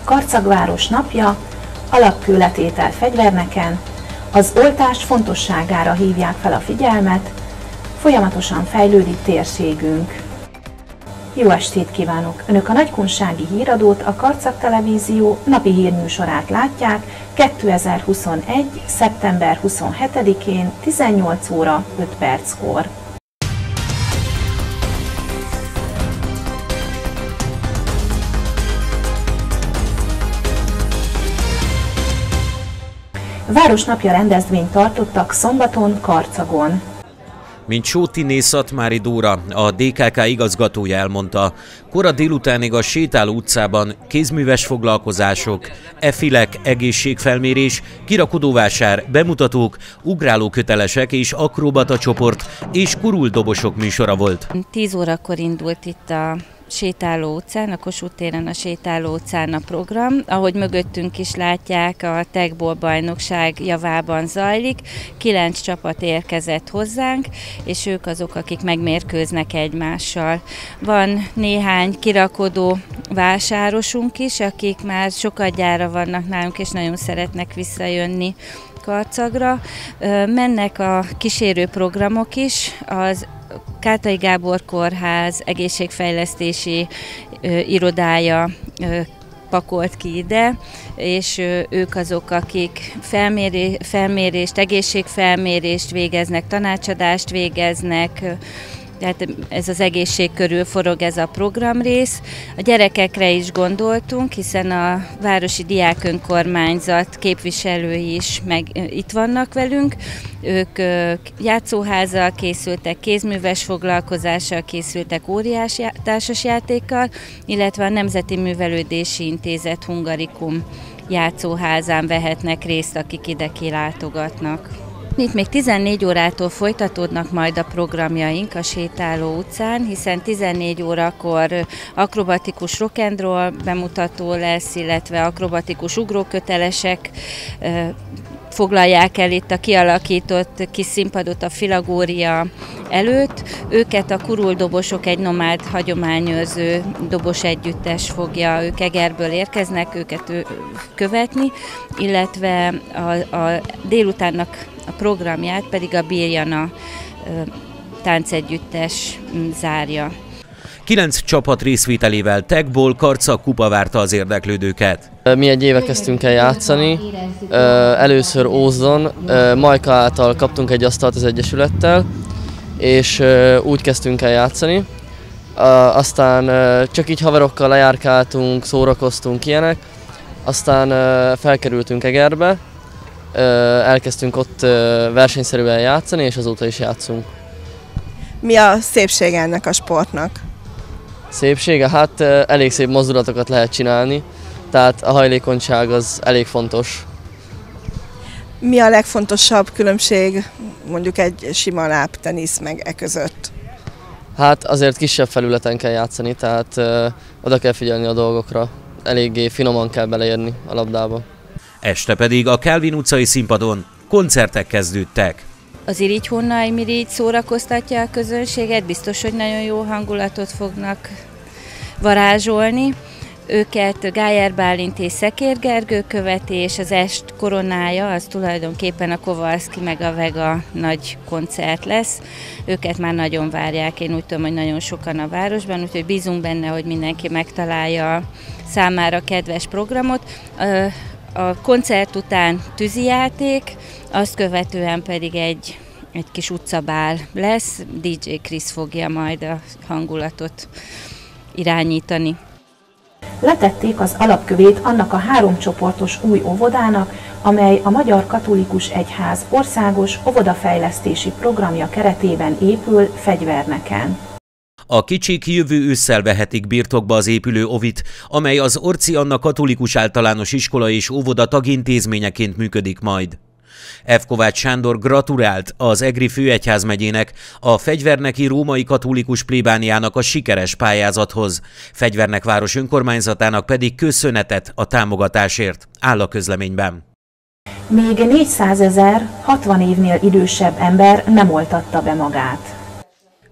Karcagváros napja, alapkőletétel fegyverneken, az oltás fontosságára hívják fel a figyelmet, folyamatosan fejlődik térségünk. Jó estét kívánok! Önök a nagykunsági híradót, a Karcag Televízió napi hírműsorát látják 2021. szeptember 27-én 18 óra 5 perckor. Városnapja rendezvényt tartottak szombaton Karcagon. Mint Sóthyné Szatmári Dóra, a DKK igazgatója elmondta, kora délutánig a sétáló utcában kézműves foglalkozások, efilek, egészségfelmérés, kirakodóvásár, bemutatók, ugrálókötelesek és akrobata csoport és kuruldobosok műsora volt. 10 órakor indult itt a sétáló utcán, a Kossuth téren a sétáló utcán a program. Ahogy mögöttünk is látják, a Tag-Ball bajnokság javában zajlik. 9 csapat érkezett hozzánk, és ők azok, akik megmérkőznek egymással. Van néhány kirakodó vásárosunk is, akik már sokadjára vannak nálunk, és nagyon szeretnek visszajönni Karcagra. Mennek a kísérő programok is, az Kátai Gábor Kórház egészségfejlesztési irodája pakolt ki ide, és ők azok, akik felmérést, egészségfelmérést végeznek, tanácsadást végeznek, tehát ez az egészség körül forog ez a programrész. A gyerekekre is gondoltunk, hiszen a Városi Diákönkormányzat képviselői is itt vannak velünk. Ők játszóházzal készültek, kézműves foglalkozással készültek, óriás társasjátékkal, illetve a Nemzeti Művelődési Intézet Hungarikum játszóházán vehetnek részt, akik ide kilátogatnak. Itt még 14 órától folytatódnak majd a programjaink a sétáló utcán, hiszen 14 órakor akrobatikus rock and roll bemutató lesz, illetve akrobatikus ugrókötelesek foglalják el itt a kialakított kis színpadot a Filagória előtt. Őket a kuruldobosok, egy nomád hagyományőrző dobos együttes fogja, ők Egerből érkeznek, őket követni, illetve a délutánnak a programját pedig a Birjana táncegyüttes zárja. 9 csapat részvételével Tag-Ball Karcag kupa várta az érdeklődőket. Mi egy éve kezdtünk el játszani, először Ózdon, Majka által kaptunk egy asztalt az Egyesülettel, és úgy kezdtünk el játszani. Aztán csak így haverokkal lejárkáltunk, szórakoztunk ilyenek, aztán felkerültünk Egerbe, elkezdtünk ott versenyszerűen játszani, és azóta is játszunk. Mi a szépsége ennek a sportnak? Szépsége? Hát elég szép mozdulatokat lehet csinálni, tehát a hajlékonyság az elég fontos. Mi a legfontosabb különbség mondjuk egy sima lábtenisz meg között? Hát azért kisebb felületen kell játszani, tehát oda kell figyelni a dolgokra, eléggé finoman kell beleérni a labdába. Este pedig a Kálvin utcai színpadon koncertek kezdődtek. Az Irigy-Hornai Mirigy szórakoztatja a közönséget, biztos, hogy nagyon jó hangulatot fognak varázsolni. Őket Gájer Bálint és Szekér Gergő követi, és az est koronája az tulajdonképpen a Kowalski meg a Vega nagy koncert lesz. Őket már nagyon várják, én úgy tudom, hogy nagyon sokan a városban, úgyhogy bízunk benne, hogy mindenki megtalálja a számára kedves programot. A koncert után tűzijáték, azt követően pedig egy kis utcabál lesz, DJ Krisz fogja majd a hangulatot irányítani. Letették az alapkövét annak a 3 csoportos új óvodának, amely a Magyar Katolikus Egyház országos óvodafejlesztési programja keretében épül Fegyverneken. A kicsik jövő ősszel vehetik birtokba az épülő óvit, amely az Orczy Anna Katolikus Általános Iskola és Óvoda tagintézményeként működik majd. F. Kovács Sándor gratulált az Egri főegyházmegyének, a Fegyverneki római katolikus plébániának a sikeres pályázathoz, Fegyvernek város önkormányzatának pedig köszönetet a támogatásért, áll a közleményben. Még 400 000 60 évnél idősebb ember nem oltatta be magát.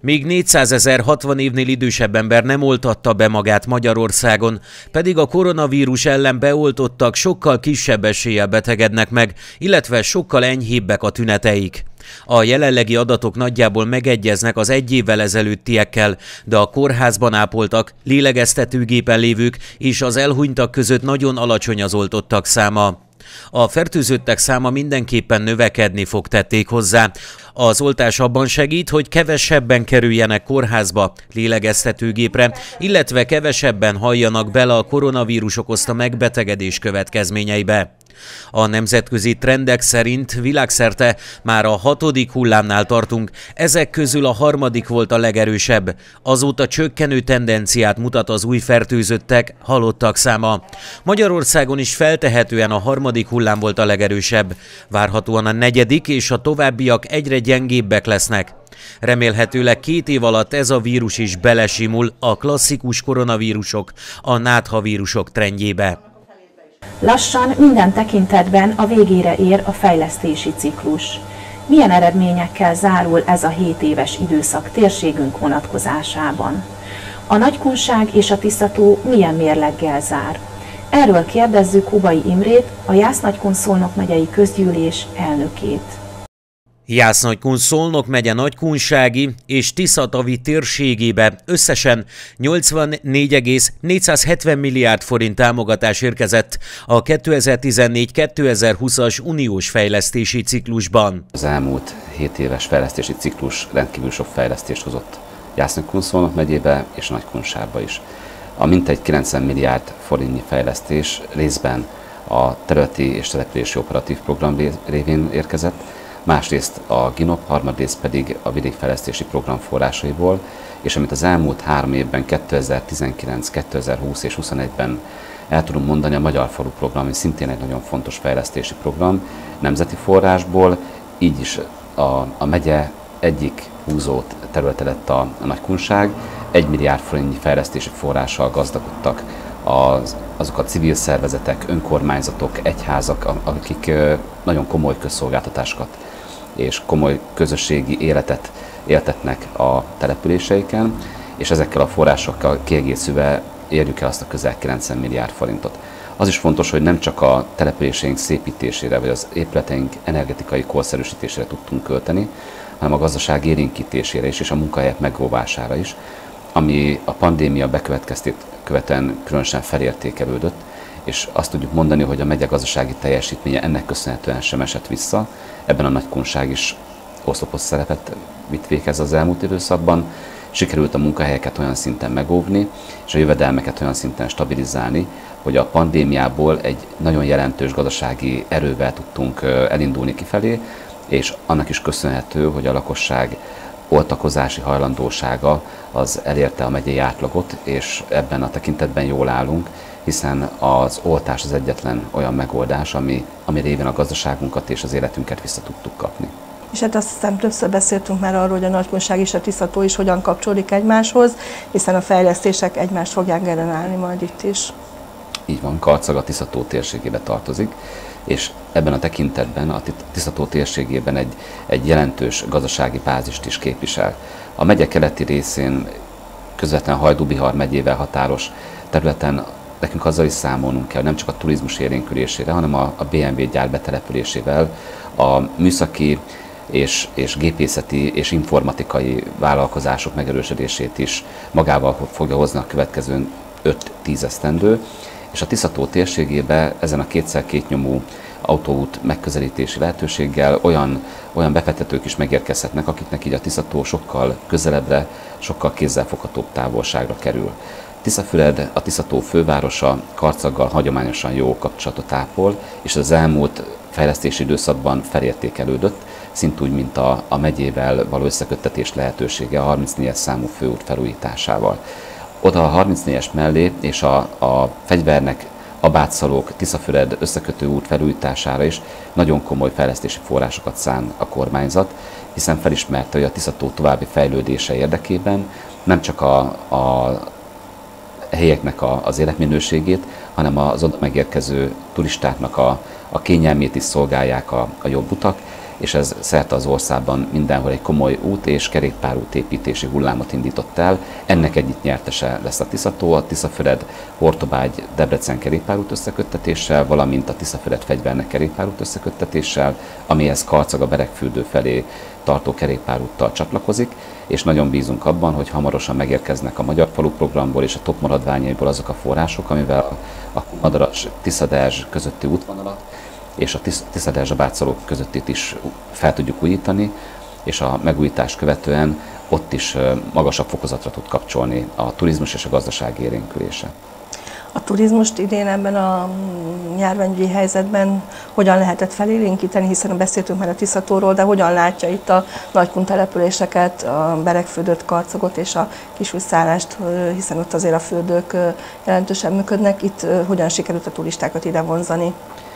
Míg 400 000 60 évnél idősebb ember nem oltatta be magát Magyarországon, pedig a koronavírus ellen beoltottak sokkal kisebb eséllyel betegednek meg, illetve sokkal enyhébbek a tüneteik. A jelenlegi adatok nagyjából megegyeznek az 1 évvel ezelőttiekkel, de a kórházban ápoltak, lélegeztetőgépen lévők és az elhunytak között nagyon alacsony az oltottak száma. A fertőzöttek száma mindenképpen növekedni fog, tették hozzá. Az oltás abban segít, hogy kevesebben kerüljenek kórházba, lélegeztetőgépre, illetve kevesebben halljanak bele a koronavírus okozta megbetegedés következményeibe. A nemzetközi trendek szerint világszerte már a 6. hullámnál tartunk, ezek közül a 3. volt a legerősebb. Azóta csökkenő tendenciát mutat az új fertőzöttek, halottak száma. Magyarországon is feltehetően a 3. hullám volt a legerősebb. Várhatóan a 4. és a továbbiak egyre gyengébbek lesznek. Remélhetőleg 2 év alatt ez a vírus is belesimul a klasszikus koronavírusok, a náthavírusok trendjébe. Lassan minden tekintetben a végére ér a fejlesztési ciklus. Milyen eredményekkel zárul ez a 7 éves időszak térségünk vonatkozásában? A Nagykunság és a Tisza-tó milyen mérleggel zár? Erről kérdezzük Hubay Imrét, a Jász-Nagykun-Szolnok megyei közgyűlés elnökét. Jász-Nagykun-Szolnok megye Nagykunsági és Tisza-tavi térségébe összesen 84,470 milliárd forint támogatás érkezett a 2014-2020-as uniós fejlesztési ciklusban. Az elmúlt 7 éves fejlesztési ciklus rendkívül sok fejlesztést hozott Jász-Nagykun-Szolnok megyébe és Nagykunságba is. A mintegy 90 milliárd forintnyi fejlesztés részben a területi és települési operatív program révén érkezett, másrészt a GINOP, harmadrészt pedig a vidékfejlesztési program forrásaiból, és amit az elmúlt 3 évben, 2019, 2020 és 2021-ben el tudunk mondani, a Magyar Falu program, ami szintén egy nagyon fontos fejlesztési program, nemzeti forrásból, így is a megye egyik húzó területe lett a Nagykunság, 1 milliárd forintnyi fejlesztési forrással gazdagodtak azok a civil szervezetek, önkormányzatok, egyházak, akik nagyon komoly közszolgáltatásokat és komoly közösségi életet éltetnek a településeiken, és ezekkel a forrásokkal kiegészülve érjük el azt a közel 90 milliárd forintot. Az is fontos, hogy nem csak a településeink szépítésére, vagy az épületeink energetikai korszerűsítésére tudtunk költeni, hanem a gazdaság élénkítésére is, és a munkahelyek megóvására is, ami a pandémia bekövetkeztét követően különösen felértékelődött, és azt tudjuk mondani, hogy a megye gazdasági teljesítménye ennek köszönhetően sem esett vissza. Ebben a Nagykunság is oszlopos szerepet vitt véghez az elmúlt időszakban. Sikerült a munkahelyeket olyan szinten megóvni, és a jövedelmeket olyan szinten stabilizálni, hogy a pandémiából egy nagyon jelentős gazdasági erővel tudtunk elindulni kifelé, és annak is köszönhető, hogy a lakosság oltakozási hajlandósága az elérte a megyei átlagot, és ebben a tekintetben jól állunk, hiszen az oltás az egyetlen olyan megoldás, ami révén a gazdaságunkat és az életünket vissza tudtuk kapni. És hát azt hiszem többször beszéltünk már arról, hogy a Nagykunság és a Tisza-tó is hogyan kapcsolódik egymáshoz, hiszen a fejlesztések egymást fogják generálni majd itt is. Így van, Karcag a Tisza-tó térségébe tartozik, és ebben a tekintetben a Tisza-tó térségében egy jelentős gazdasági bázist is képvisel. A megye keleti részén, közvetlen Hajdú-Bihar megyével határos területen nekünk azzal is számolnunk kell, nem csak a turizmus élénkülésére, hanem a BMW gyár betelepülésével, a műszaki és gépészeti és informatikai vállalkozások megerősödését is magával fogja hozni a következő 5-10 esztendő, és a Tisza-tó térségébe ezen a 2x2 nyomú autóút megközelítési lehetőséggel olyan befektetők is megérkezhetnek, akiknek így a Tisza-tó sokkal közelebbre, sokkal kézzelfoghatóbb távolságra kerül. Tiszafüred, a Tisza-tó fővárosa Karcaggal hagyományosan jó kapcsolatot ápol, és az elmúlt fejlesztési időszakban felértékelődött, szintúgy, mint a megyével való összeköttetés lehetősége a 34-es számú főút felújításával. Oda a 34-es mellé és a fegyvernek Abátszalók, Tiszafüred összekötő út felújítására is nagyon komoly fejlesztési forrásokat szán a kormányzat, hiszen felismerte, hogy a Tisza-tó további fejlődése érdekében nem csak a helyeknek az életminőségét, hanem az oda megérkező turistáknak a kényelmét is szolgálják a jobb utak, és ez szerte az országban mindenhol egy komoly út és kerékpárút építési hullámot indított el. Ennek egyik nyertese lesz a Tiszató, a Tiszafüred Hortobágy Debrecen kerékpárút összeköttetéssel, valamint a Tiszafüred Fegyvernek kerékpárút összeköttetéssel, amihez Karcaga Beregfürdő felé tartó kerékpárúttal csatlakozik, és nagyon bízunk abban, hogy hamarosan megérkeznek a Magyar Falu programból és a top maradványaiból azok a források, amivel a Madaras-Tiszaderzs közötti útvonalat és a Tiszaderzs-Bátszaló közöttit is fel tudjuk újítani, és a megújítás követően ott is magasabb fokozatra tud kapcsolni a turizmus és a gazdaság élénkülése. A turizmust idén ebben a járványügyi helyzetben hogyan lehetett felélénkíteni, hiszen beszéltünk már a Tiszatóról, de hogyan látja itt a nagykun településeket, a Beregfürdőt, Karcagot és a Kisújszállást, hiszen ott azért a fürdők jelentősen működnek, itt hogyan sikerült a turistákat ide vonzani?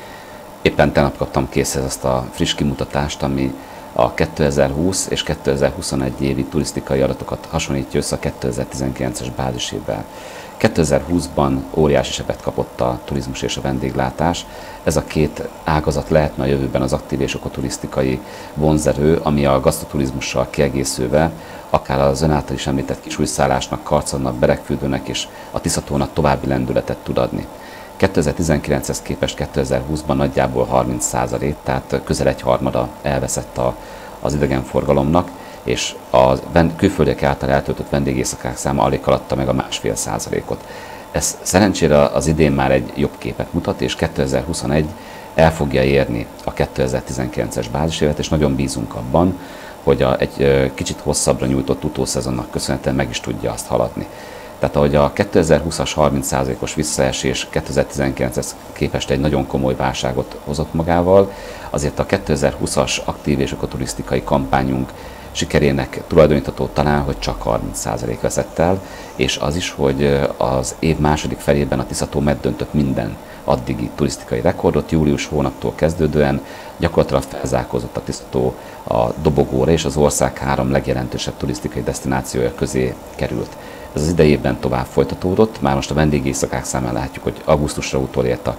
Éppen tegnap kaptam készhez azt a friss kimutatást, ami a 2020 és 2021 évi turisztikai adatokat hasonlítja össze a 2019-es bázisévvel. 2020-ban óriási sebet kapott a turizmus és a vendéglátás. Ez a két ágazat lehetne a jövőben az aktív és ökoturisztikai vonzerő, ami a gasztroturizmussal kiegészülve akár az ön által is említett Kisújszállásnak, Karcagnak, Beregfürdőnek és a Tiszatónak további lendületet tud adni. 2019-hez képest 2020-ban nagyjából 30%, tehát közel egyharmada elveszett az idegenforgalomnak, és a külföldiek által eltöltött vendégészakák száma alig haladta meg a 1,5%-ot. Ez szerencsére az idén már egy jobb képet mutat, és 2021 el fogja érni a 2019-es bázisévet, és nagyon bízunk abban, hogy egy kicsit hosszabbra nyújtott utószezonnak köszönhetően meg is tudja azt haladni. Tehát ahogy a 2020-as 30%-os visszaesés 2019-hez képest egy nagyon komoly válságot hozott magával, azért a 2020-as aktív és ökoturisztikai kampányunk sikerének tulajdonítható talán, hogy csak 30% veszett el, és az is, hogy az év második felében a Tiszató megdöntött minden addigi turisztikai rekordot, július hónaptól kezdődően gyakorlatilag felzárkózott a Tiszató a dobogóra, és az ország 3 legjelentősebb turisztikai desztinációja közé került. Ez az idejében tovább folytatódott, már most a vendégészakák számán látjuk, hogy augusztusra utolérte a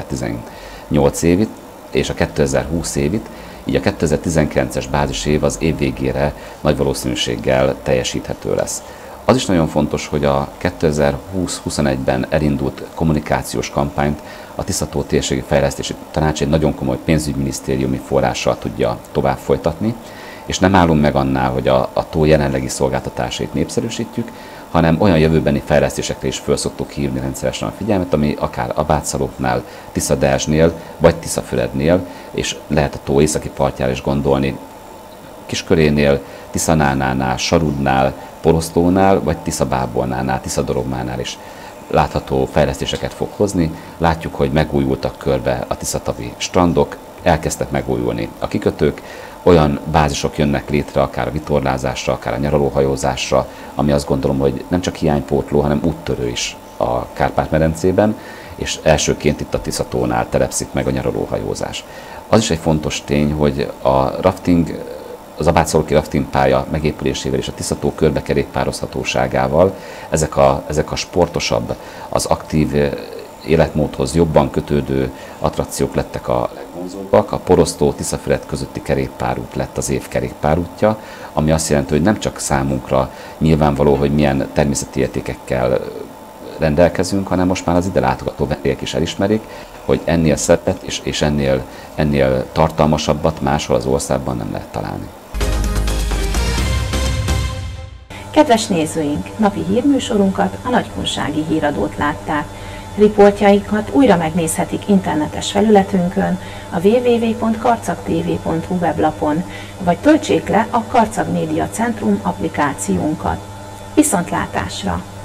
2018 évit és a 2020 évit, így a 2019-es bázisév az év végére nagy valószínűséggel teljesíthető lesz. Az is nagyon fontos, hogy a 2020-21-ben elindult kommunikációs kampányt a Tiszató Térségi Fejlesztési Tanács egy nagyon komoly pénzügyminisztériumi forrással tudja tovább folytatni, és nem állunk meg annál, hogy a tó jelenlegi szolgáltatásait népszerűsítjük, hanem olyan jövőbeni fejlesztésekre is föl szoktuk hívni rendszeresen a figyelmet, ami akár a Bátszalóknál, Tiszaderzsnél vagy Tiszafürednél, és lehet a tó északi partjára is gondolni, Kiskörénél, Tiszanánál, Sarudnál, Porosztónál, vagy Tiszabábolnál, Tiszadorogmánál is látható fejlesztéseket fog hozni. Látjuk, hogy megújultak körbe a tiszatavi strandok, elkezdtek megújulni a kikötők, olyan bázisok jönnek létre, akár a vitorlázásra, akár a nyaralóhajózásra, ami azt gondolom, hogy nem csak hiánypótló, hanem úttörő is a Kárpát-medencében, és elsőként itt a Tiszatónál telepszik meg a nyaralóhajózás. Az is egy fontos tény, hogy a rafting, az Abátszalóki rafting pálya megépülésével és a Tiszató körbekerékpározhatóságával ezek a sportosabb, az aktív életmódhoz jobban kötődő attrakciók lettek a legvonzóbbak. A Porosztó-Tiszafüred közötti kerékpárút lett az év kerékpárútja, ami azt jelenti, hogy nem csak számunkra nyilvánvaló, hogy milyen természeti értékekkel rendelkezünk, hanem most már az ide látogató vendégek is elismerik, hogy ennél szebbet és ennél tartalmasabbat máshol az országban nem lehet találni. Kedves nézőink, napi hírműsorunkat, a Nagykunsági Híradót látták. Riportjainkat újra megnézhetik internetes felületünkön, a www.karcagtv.hu weblapon, vagy töltsék le a Karcag Média Centrum applikációnkat. Viszontlátásra!